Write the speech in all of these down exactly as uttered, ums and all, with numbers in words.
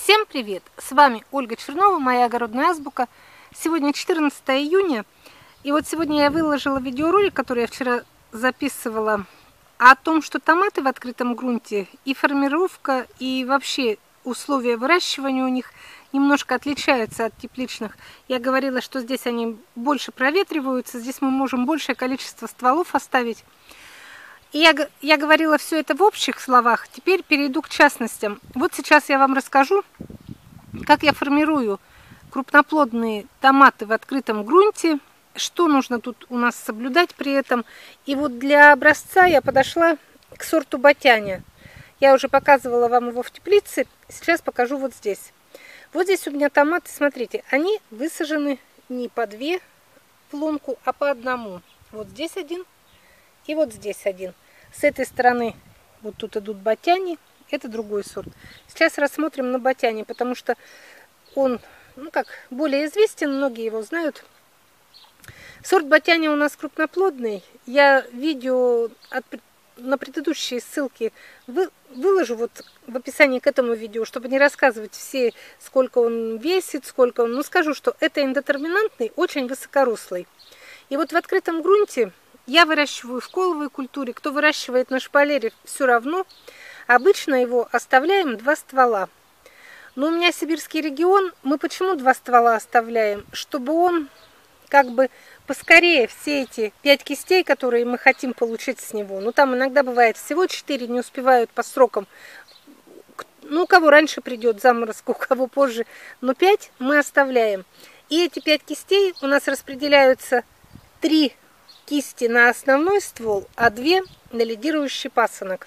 Всем привет! С вами Ольга Чернова, моя огородная азбука. Сегодня четырнадцатое июня, и вот сегодня я выложила видеоролик, который я вчера записывала, о том, что томаты в открытом грунте и формировка, и вообще условия выращивания у них немножко отличаются от тепличных. Я говорила, что здесь они больше проветриваются, здесь мы можем большее количество стволов оставить. И я, я говорила все это в общих словах, теперь перейду к частностям. Вот сейчас я вам расскажу, как я формирую крупноплодные томаты в открытом грунте, что нужно тут у нас соблюдать при этом. И вот для образца я подошла к сорту Батяня. Я уже показывала вам его в теплице, сейчас покажу вот здесь. Вот здесь у меня томаты, смотрите, они высажены не по две в лунку, а по одному. Вот здесь один. И вот здесь один. С этой стороны вот тут идут Батяни. Это другой сорт. Сейчас рассмотрим на Батяне, потому что он, ну как, более известен, многие его знают. Сорт Батяня у нас крупноплодный. Я видео от, на предыдущие ссылки вы, выложу вот в описании к этому видео, чтобы не рассказывать все, сколько он весит, сколько он. Но скажу, что это индетерминантный, очень высокорослый. И вот в открытом грунте я выращиваю в коловой культуре. Кто выращивает на шпалере, все равно. Обычно его оставляем два ствола. Но у меня сибирский регион. Мы почему два ствола оставляем? Чтобы он как бы поскорее все эти пять кистей, которые мы хотим получить с него. Ну там иногда бывает всего четыре, не успевают по срокам. Ну у кого раньше придет заморозка, у кого позже. Но пять мы оставляем. И эти пять кистей у нас распределяются три кисти на основной ствол, а две на лидирующий пасынок.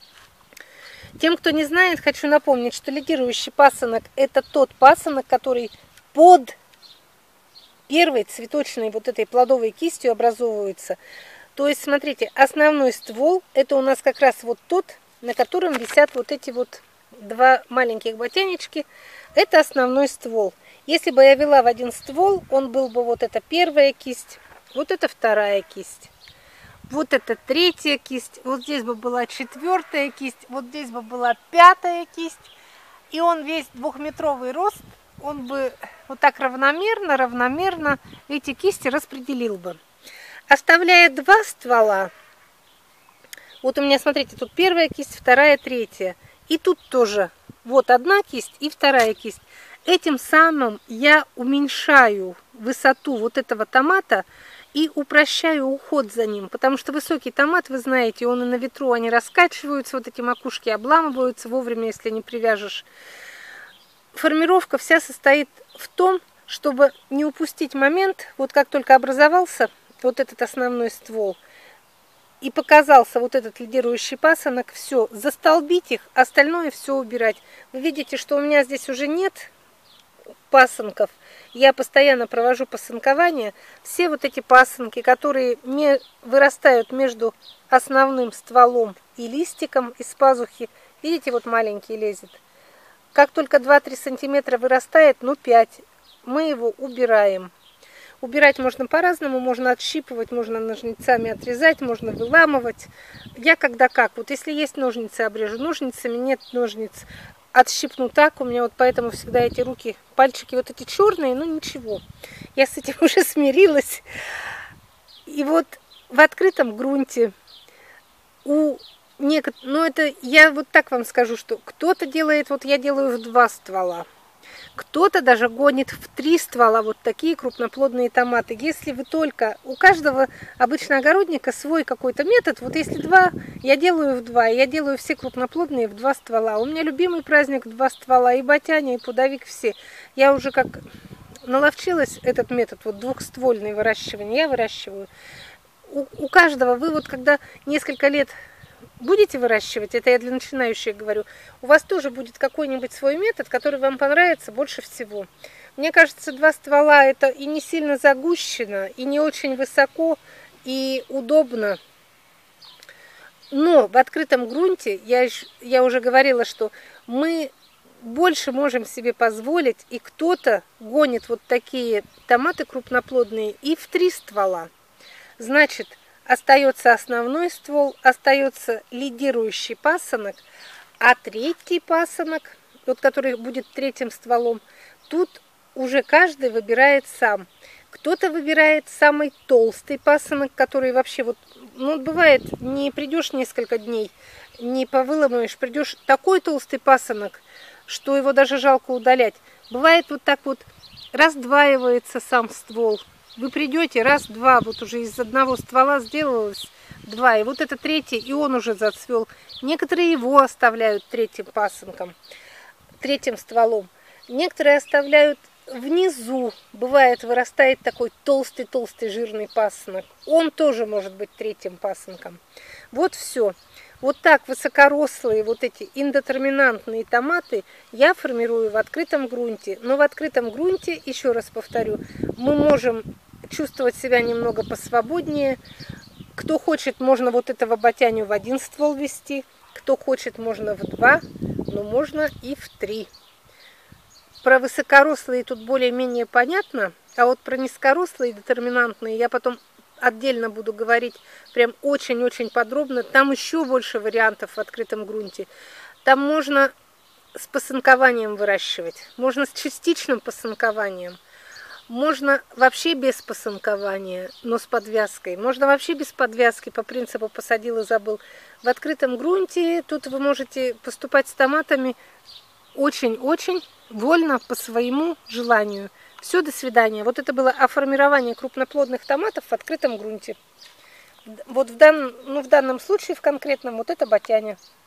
Тем, кто не знает, хочу напомнить, что лидирующий пасынок – это тот пасынок, который под первой цветочной вот этой плодовой кистью образовывается. То есть, смотрите, основной ствол – это у нас как раз вот тот, на котором висят вот эти вот два маленьких ботянички. Это основной ствол. Если бы я вела в один ствол, он был бы вот эта первая кисть, вот это вторая кисть, вот это третья кисть, вот здесь бы была четвертая кисть, вот здесь бы была пятая кисть. И он весь двухметровый рост, он бы вот так равномерно, равномерно эти кисти распределил бы. Оставляя два ствола, вот у меня, смотрите, тут первая кисть, вторая, третья. И тут тоже вот одна кисть и вторая кисть. Этим самым я уменьшаю высоту вот этого томата и упрощаю уход за ним, потому что высокий томат, вы знаете, он и на ветру, они раскачиваются, вот эти макушки обламываются вовремя, если не привяжешь. Формировка вся состоит в том, чтобы не упустить момент, вот как только образовался вот этот основной ствол и показался вот этот лидирующий пасынок, все, застолбить их, остальное все убирать. Вы видите, что у меня здесь уже нет пасынков. Я постоянно провожу пасынкование. Все вот эти пасынки, которые не вырастают между основным стволом и листиком из пазухи, видите, вот маленький лезет. Как только два-три сантиметра вырастает, ну пять, мы его убираем. Убирать можно по-разному, можно отщипывать, можно ножницами отрезать, можно выламывать. Я когда как, вот если есть ножницы, обрежу ножницами, нет ножниц, отщипну так, у меня вот поэтому всегда эти руки, пальчики вот эти черные, но ничего. Я с этим уже смирилась. И вот в открытом грунте у некоторых, ну это я вот так вам скажу, что кто-то делает, вот я делаю в два ствола. Кто-то даже гонит в три ствола вот такие крупноплодные томаты. Если вы только... У каждого обычно огородника свой какой-то метод. Вот если два, я делаю в два. Я делаю все крупноплодные в два ствола. У меня любимый праздник два ствола. И Батяня, и Пудовик все. Я уже как наловчилась этот метод, вот двухствольное выращивание. Я выращиваю. У, у каждого, вы вот когда несколько лет будете выращивать, это я для начинающих говорю, у вас тоже будет какой-нибудь свой метод, который вам понравится больше всего. Мне кажется, два ствола это и не сильно загущено, и не очень высоко, и удобно. Но в открытом грунте, я, я уже говорила, что мы больше можем себе позволить, и кто-то гонит вот такие томаты крупноплодные и в три ствола. Значит, остается основной ствол, остается лидирующий пасынок, а третий пасынок вот который будет третьим стволом, тут уже каждый выбирает сам. Кто-то выбирает самый толстый пасынок, который вообще вот, ну, бывает, не придешь несколько дней, не повыломаешь, придешь такой толстый пасынок, что его даже жалко удалять. Бывает вот так вот, раздваивается сам ствол. Вы придете, раз-два, вот уже из одного ствола сделалось два, и вот это третий, и он уже зацвел. Некоторые его оставляют третьим пасынком, третьим стволом. Некоторые оставляют внизу. Бывает, вырастает такой толстый-толстый жирный пасынок. Он тоже может быть третьим пасынком. Вот все. Вот так высокорослые вот эти индетерминантные томаты я формирую в открытом грунте. Но в открытом грунте, еще раз повторю, мы можем чувствовать себя немного посвободнее. Кто хочет, можно вот этого ботяню в один ствол вести. Кто хочет, можно в два, но можно и в три. Про высокорослые тут более-менее понятно, а вот про низкорослые детерминантные я потом отдельно буду говорить прям очень-очень подробно. Там еще больше вариантов в открытом грунте. Там можно с пасынкованием выращивать, можно с частичным пасынкованием, можно вообще без пасынкования, но с подвязкой. Можно вообще без подвязки, по принципу посадил и забыл. В открытом грунте тут вы можете поступать с томатами очень-очень вольно, по своему желанию. Все, до свидания. Вот это было о формировании крупноплодных томатов в открытом грунте. Вот в, дан, ну, в данном случае, в конкретном, вот это ботяня.